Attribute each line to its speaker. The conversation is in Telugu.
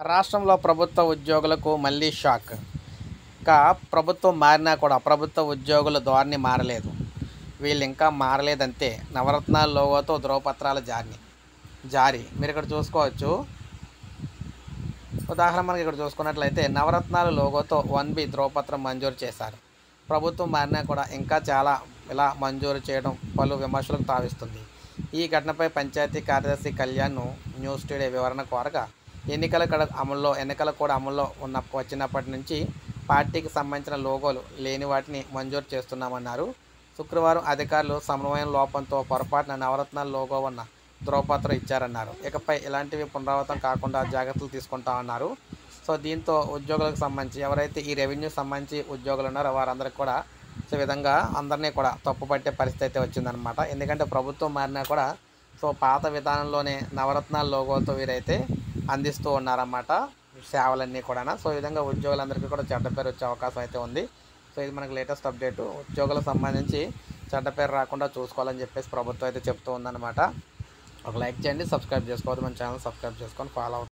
Speaker 1: రాష్ట్రంలో ప్రభుత్వ ఉద్యోగులకు మళ్ళీ షాక్. ఇంకా ప్రభుత్వం మారినా కూడా ప్రభుత్వ ఉద్యోగుల ధోరణి మారలేదు. వీళ్ళు ఇంకా మారలేదంతే. నవరత్నాల లోగోతో ధ్రువపత్రాల జారీ. మీరు ఇక్కడ చూసుకోవచ్చు. ఉదాహరణ మనకి ఇక్కడ చూసుకున్నట్లయితే నవరత్నాల లోగోతో 1B ధ్రువపత్రం మంజూరు చేశారు. ప్రభుత్వం మారినా కూడా ఇంకా చాలా ఇలా మంజూరు చేయడం పలు విమర్శలకు తావిస్తుంది. ఈ ఘటనపై పంచాయతీ కార్యదర్శి కళ్యాణ్ను న్యూస్ టుడే వివరణ కోరగా ఎన్నికలు కూడా అమల్లో వచ్చినప్పటి నుంచి పార్టీకి సంబంధించిన లోగోలు లేని వాటిని మంజూరు చేస్తున్నామన్నారు. శుక్రవారం అధికారులు సమన్వయం లోపంతో పొరపాటున నవరత్నాల లోగో ఉన్న ధ్రువపత్రం ఇచ్చారన్నారు. ఇకపై ఇలాంటివి పునరావృతం కాకుండా జాగ్రత్తలు తీసుకుంటామన్నారు. సో దీంతో ఉద్యోగులకు సంబంధించి ఎవరైతే ఈ రెవెన్యూ సంబంధించి ఉద్యోగులు ఉన్నారో వారందరికీ కూడా ఈ విధంగా అందరినీ కూడా తప్పుపట్టే పరిస్థితి అయితే వచ్చిందనమాట. ఎందుకంటే ప్రభుత్వం మారినా కూడా పాత విధానంలోనే నవరత్నాల లోగోతో వీరైతే అందిస్తూ ఉన్నారన్నమాట సేవలన్నీ కూడా. ఈ విధంగా ఉద్యోగులందరికీ కూడా చెడ్డ పేరు వచ్చే అవకాశం అయితే ఉంది. ఇది మనకు లేటెస్ట్ అప్డేటు. ఉద్యోగులకు సంబంధించి చెడ్డ పేరు రాకుండా చూసుకోవాలని చెప్పేసి ప్రభుత్వం అయితే చెప్తూ ఉందన్నమాట. ఒక లైక్ చేయండి, సబ్స్క్రైబ్ చేసుకోవద్దు, మన ఛానల్ సబ్స్క్రైబ్ చేసుకొని ఫాలో